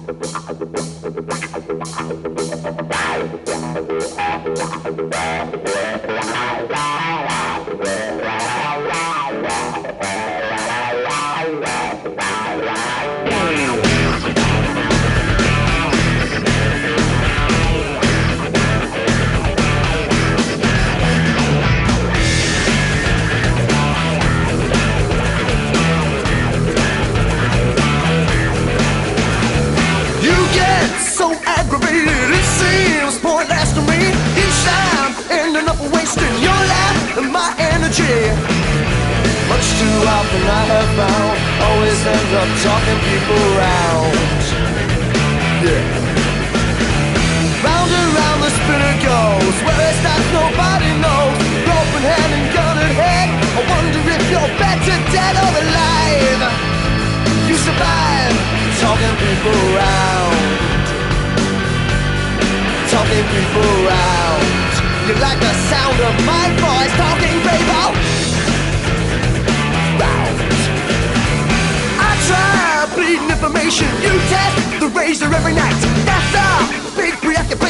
So aggravated, it seems pointless to me. Each time, ending up wasting your life and my energy. Much too often I have found, always end up talking people around. Yeah. Round and round the spinner goes, where it stops nobody knows. Open hand and gun at head, I wonder if you're better dead or alive. You survive, talking people around. Talking people around. You like the sound of my voice talking people round. I try bleeding information. You test the razor every night. That's a big preoccupation.